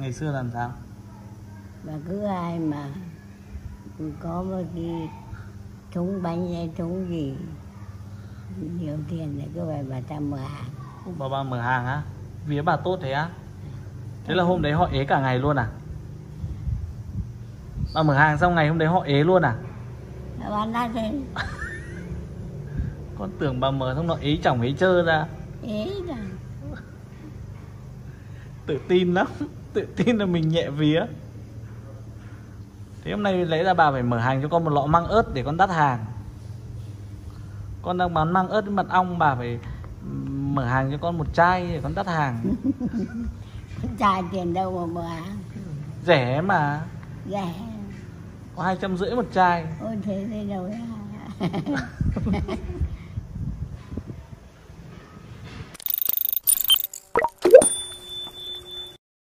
Ngày xưa làm sao? Và cứ ai mà có một cái thúng bánh hay thúng gì nhiều tiền thì cứ phải bà ta mở hàng. Bà mở hàng á? Vía bà tốt thế á? Thế là hôm đấy họ ế cả ngày luôn à? Bà mở hàng xong ngày hôm đấy họ ế luôn à? Bán đắt thế. Con tưởng bà mở xong nó ế chỏng ế chơ ra. Ế rồi. Tự tin lắm. Tự tin là mình nhẹ vía. Thế hôm nay lẽ ra bà phải mở hàng cho con một lọ măng ớt để con đắt hàng. Con đang bán măng ớt với mật ong, bà phải mở hàng cho con một chai để con đắt hàng. Chai tiền đâu mà mở hàng. Rẻ mà. Rẻ. Có 250 một chai. Ôi thế đâu ra.